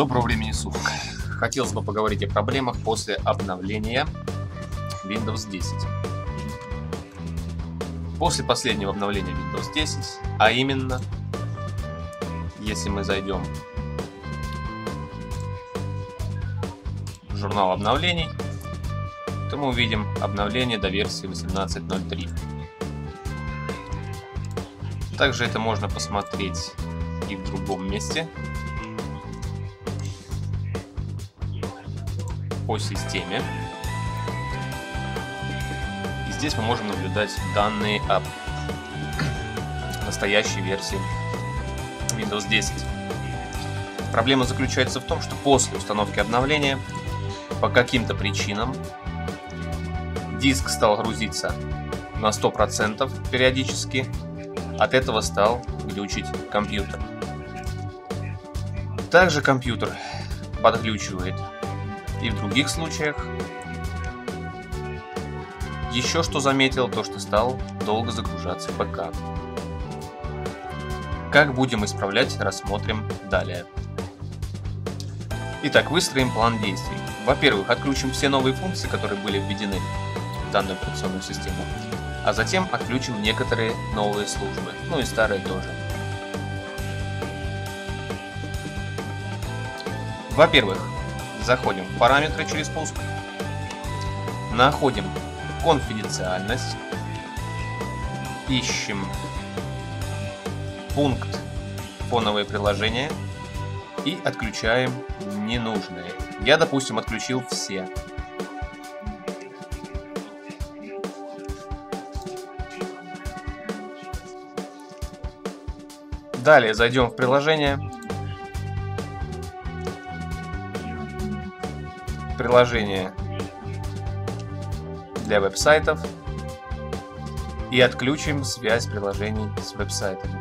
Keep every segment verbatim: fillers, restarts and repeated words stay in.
Доброго времени суток. Хотелось бы поговорить о проблемах после обновления Windows десять. После последнего обновления Windows десять, а именно, если мы зайдем в журнал обновлений, то мы увидим обновление до версии восемнадцать ноль три. Также это можно посмотреть и в другом месте по системе. И здесь мы можем наблюдать данные об настоящей версии Windows десять. Проблема заключается в том, что после установки обновления по каким-то причинам диск стал грузиться на сто процентов периодически. От этого стал глючить компьютер. Также компьютер подглючивает и в других случаях. Еще что заметил, то что стал долго загружаться ПК. Как будем исправлять, рассмотрим далее. Итак, выстроим план действий. Во-первых, отключим все новые функции, которые были введены в данную операционную систему, а затем отключим некоторые новые службы, ну и старые тоже. Во-первых, заходим в параметры через пуск, находим конфиденциальность, ищем пункт фоновые приложения и отключаем ненужные. Я, допустим, отключил все. Далее зайдем в приложение. Приложение для веб-сайтов и отключим связь приложений с веб-сайтами.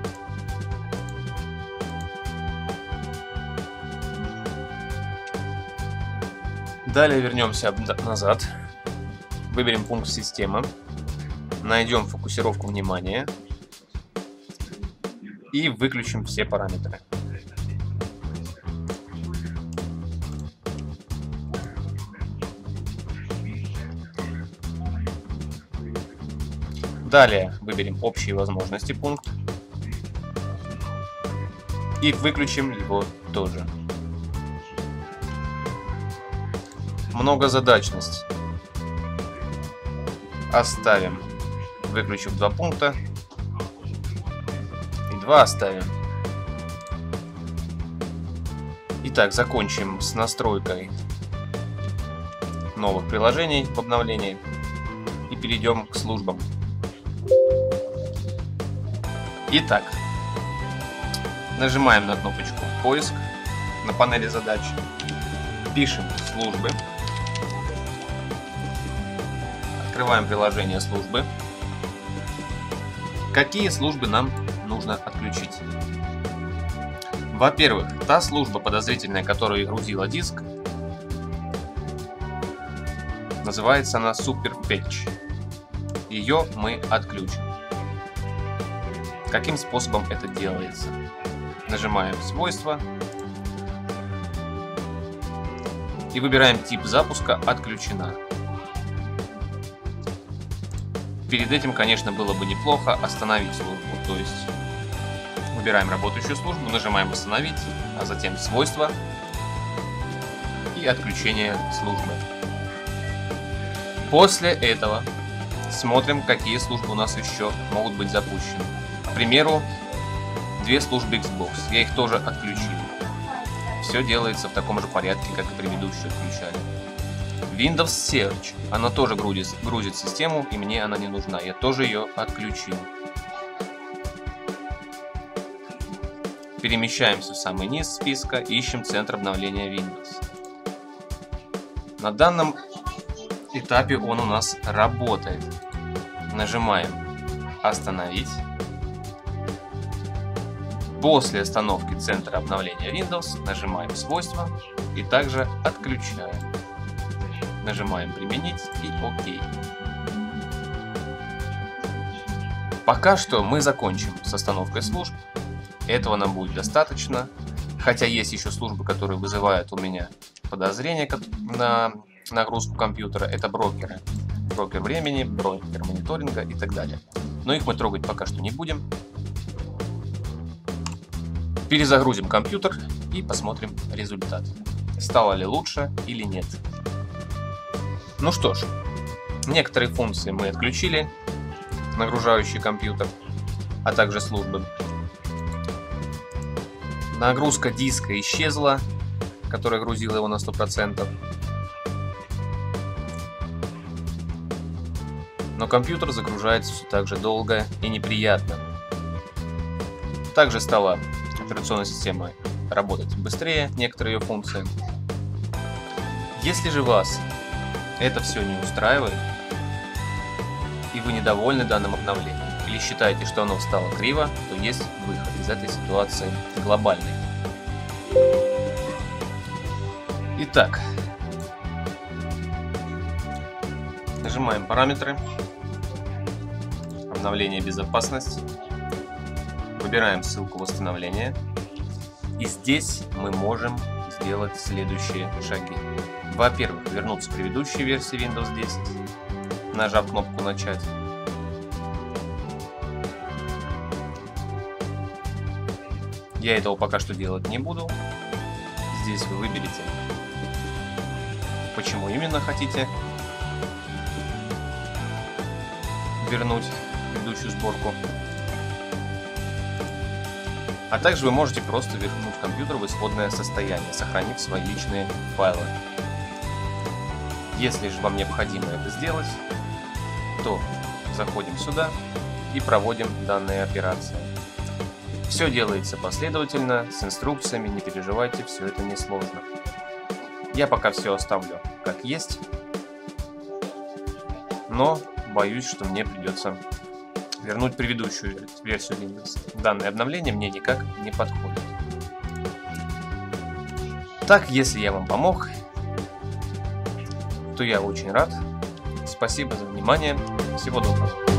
Далее вернемся назад, выберем пункт системы, найдем фокусировку внимания и выключим все параметры. Далее выберем общие возможности пункт и выключим его тоже. Многозадачность оставим, выключив два пункта, и два оставим. Итак, закончим с настройкой новых приложений в обновлении и перейдем к службам. Итак, нажимаем на кнопочку «Поиск» на панели задач, пишем «Службы», открываем приложение «Службы». Какие службы нам нужно отключить? Во-первых, та служба подозрительная, которая грузила диск, называется она SuperFetch. Ее мы отключим. Каким способом это делается? Нажимаем «Свойства» и выбираем тип запуска «Отключена». Перед этим, конечно, было бы неплохо остановить службу, то есть выбираем работающую службу, нажимаем «Остановить», а затем «Свойства» и «Отключение службы». После этого смотрим, какие службы у нас еще могут быть запущены. К примеру, две службы Xbox, я их тоже отключил. Все делается в таком же порядке, как и предыдущие отключали. Windows Search, она тоже грузит, грузит систему, и мне она не нужна, я тоже ее отключил. Перемещаемся в самый низ списка, ищем центр обновления Windows. На данном этапе он у нас работает. Нажимаем «Остановить». После остановки центра обновления Windows нажимаем «Свойства» и также отключаем. Нажимаем «Применить» и «Ок». Пока что мы закончим с остановкой служб. Этого нам будет достаточно. Хотя есть еще службы, которые вызывают у меня подозрения на нагрузку компьютера. Это брокеры. Брокер времени, брокер мониторинга и так далее. Но их мы трогать пока что не будем. Перезагрузим компьютер и посмотрим результат. Стало ли лучше или нет. Ну что ж, некоторые функции мы отключили, нагружающий компьютер, а также службы. Нагрузка диска исчезла, которая грузила его на сто процентов. Но компьютер загружается все так же долго и неприятно. Также стала операционная система работать быстрее, некоторые ее функции. Если же вас это все не устраивает, и вы недовольны данным обновлением, или считаете, что оно стало криво, то есть выход из этой ситуации глобальный. Итак, нажимаем параметры, обновление, безопасность, выбираем ссылку восстановления, и здесь мы можем сделать следующие шаги. Во-первых, вернуться к предыдущей версии Windows десять, нажав кнопку «Начать». Я этого пока что делать не буду. Здесь вы выберете, почему именно хотите вернуть предыдущую сборку. А также вы можете просто вернуть компьютер в исходное состояние, сохранив свои личные файлы. Если же вам необходимо это сделать, то заходим сюда и проводим данные операции. Все делается последовательно, с инструкциями, не переживайте, все это несложно. Я пока все оставлю как есть, но боюсь, что мне придется вернуть предыдущую версию Windows. Данное обновление мне никак не подходит. Так, если я вам помог, то я очень рад. Спасибо за внимание. Всего доброго.